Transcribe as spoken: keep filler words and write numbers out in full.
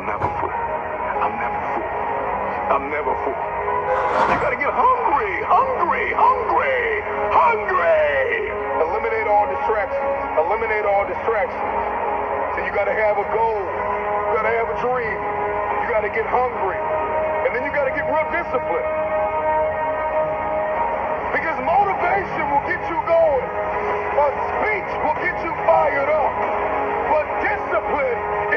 I'm never full. I'm never full. I'm never full. You gotta get hungry, hungry, hungry, hungry. Eliminate all distractions. Eliminate all distractions. So you gotta have a goal. You gotta have a dream. You gotta get hungry. And then you gotta get real disciplined. Because motivation will get you going. A speech will get you fired up. But discipline